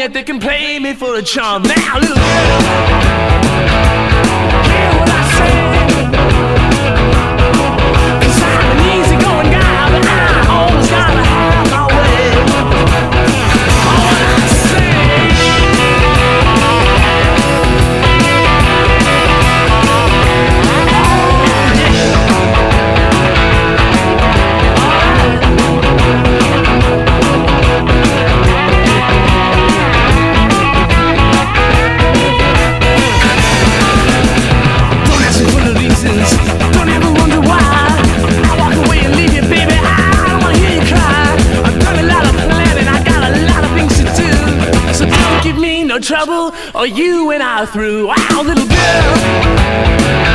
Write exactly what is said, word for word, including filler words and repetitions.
that they can play me for a charm. Now, little girl, hear what I say. 'Cause I'm an easygoing guy, but I always gotta have my way. All what I say. Don't ever wonder why I walk away and leave you, baby. I don't wanna hear you cry. I've done a lot of planning, I got a lot of things to do. So don't give me no trouble, or you and I are through. Wow, little girl.